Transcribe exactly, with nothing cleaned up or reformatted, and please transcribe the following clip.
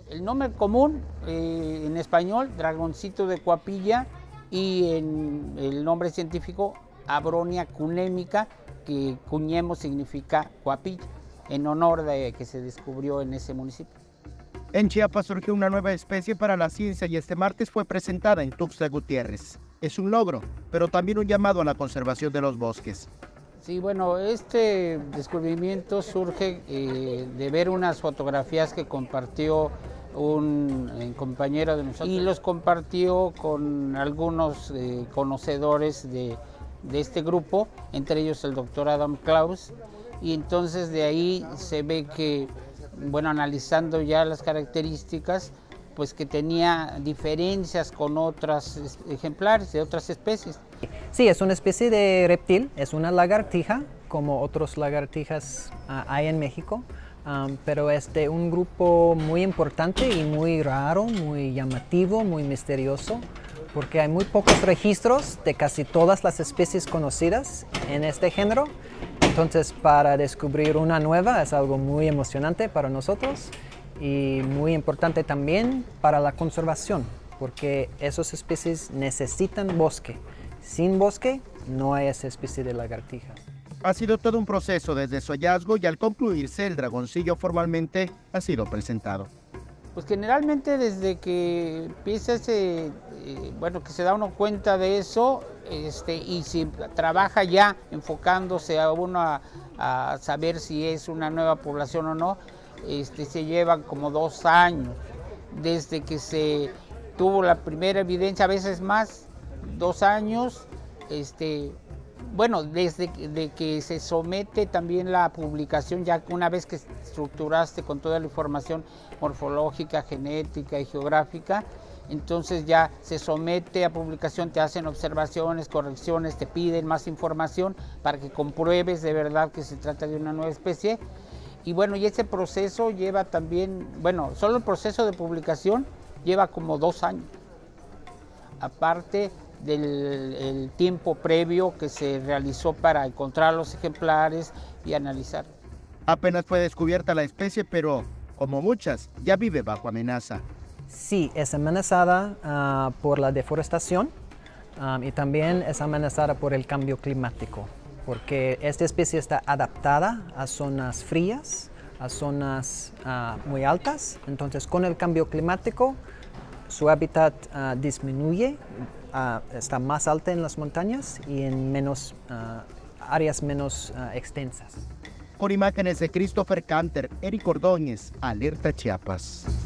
El nombre común eh, en español, dragoncito de Coapilla, y en el nombre científico, Abronia cunémica, que cuñemo significa Coapilla, en honor de que se descubrió en ese municipio. En Chiapas surgió una nueva especie para la ciencia y este martes fue presentada en Tuxtla Gutiérrez. Es un logro, pero también un llamado a la conservación de los bosques. Sí, bueno, este descubrimiento surge eh, de ver unas fotografías que compartió un eh, compañero de nosotros y los compartió con algunos eh, conocedores de, de este grupo, entre ellos el doctor Adam Klaus, y entonces de ahí se ve que, bueno, analizando ya las características, pues que tenía diferencias con otros ejemplares de otras especies. Sí, es una especie de reptil, es una lagartija, como otros lagartijas uh, hay en México, um, pero es de un grupo muy importante y muy raro, muy llamativo, muy misterioso, porque hay muy pocos registros de casi todas las especies conocidas en este género. Entonces, para descubrir una nueva es algo muy emocionante para nosotros y muy importante también para la conservación, porque esas especies necesitan bosque. Sin bosque no hay esa especie de lagartija. Ha sido todo un proceso desde su hallazgo y al concluirse el dragoncillo formalmente ha sido presentado. Pues generalmente desde que empieza ese, eh, bueno, que se da uno cuenta de eso, este, y si trabaja ya enfocándose a uno a, a saber si es una nueva población o no, este, se llevan como dos años desde que se tuvo la primera evidencia, a veces más, dos años, este, bueno, desde de que se somete también la publicación, ya una vez que estructuraste con toda la información morfológica, genética y geográfica, entonces ya se somete a publicación, te hacen observaciones, correcciones, te piden más información para que compruebes de verdad que se trata de una nueva especie. Y bueno, y ese proceso lleva también, bueno, solo el proceso de publicación lleva como dos años. Aparte del el tiempo previo que se realizó para encontrar los ejemplares y analizar. Apenas fue descubierta la especie, pero, como muchas, ya vive bajo amenaza. Sí, es amenazada uh, por la deforestación um, y también es amenazada por el cambio climático, porque esta especie está adaptada a zonas frías, a zonas uh, muy altas. Entonces, con el cambio climático, su hábitat uh, disminuye, uh, está más alta en las montañas y en menos, uh, áreas menos uh, extensas. Con imágenes de Christopher Canter, Eric Ordóñez, Alerta Chiapas.